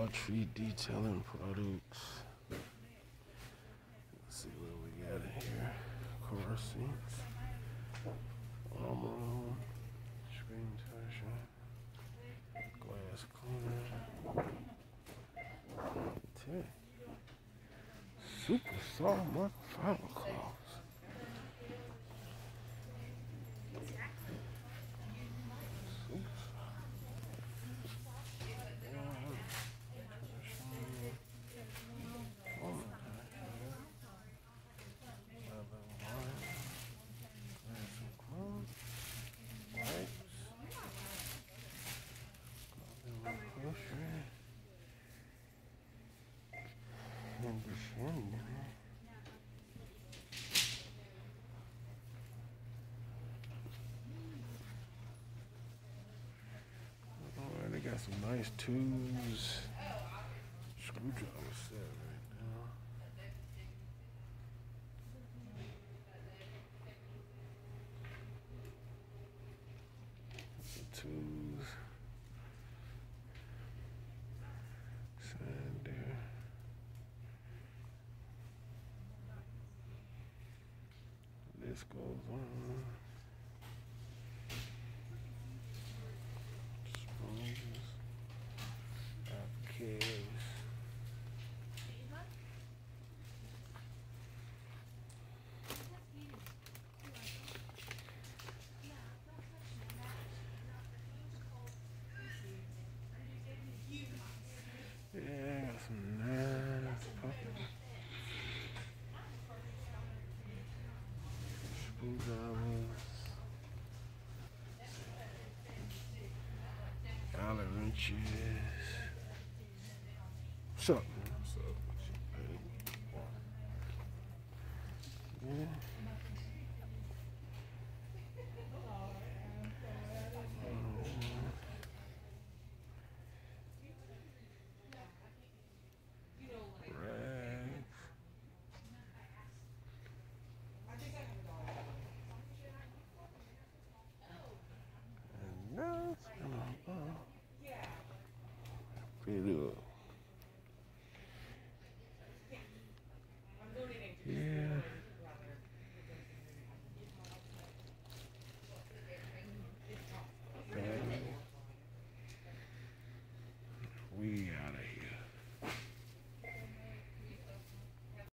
Dollar Tree detailing products. Let's see what we got in here. Car seats, armor room, screen toucher, glass cleaner, super soft microfiber cloths. Alright, they got some nice tools. Screwdriver set right now. The tools. Sander. This goes on. Spoons. Appliques. Yeah, got some nice puppet. Screwdrivers. Allen wrenches. What's up, man? What's up? Yeah. Rags. And that's pretty good.